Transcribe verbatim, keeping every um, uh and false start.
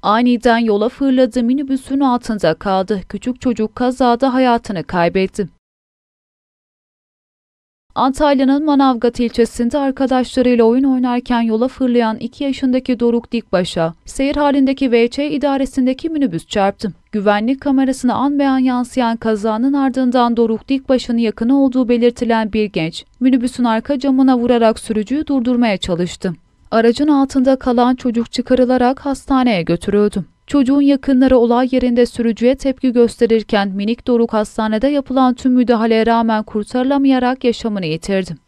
Aniden yola fırladığı minibüsün altında kaldı. Küçük çocuk kazada hayatını kaybetti. Antalya'nın Manavgat ilçesinde arkadaşlarıyla oyun oynarken yola fırlayan iki yaşındaki Doruk Dikbaş'a seyir halindeki V Ç idaresindeki minibüs çarptı. Güvenlik kamerasına an be an yansıyan kazanın ardından Doruk Dikbaş'ın yakını olduğu belirtilen bir genç, minibüsün arka camına vurarak sürücüyü durdurmaya çalıştı. Aracın altında kalan çocuk çıkarılarak hastaneye götürüldü. Çocuğun yakınları olay yerinde sürücüye tepki gösterirken minik Doruk hastanede yapılan tüm müdahaleye rağmen kurtarılamayarak yaşamını yitirdi.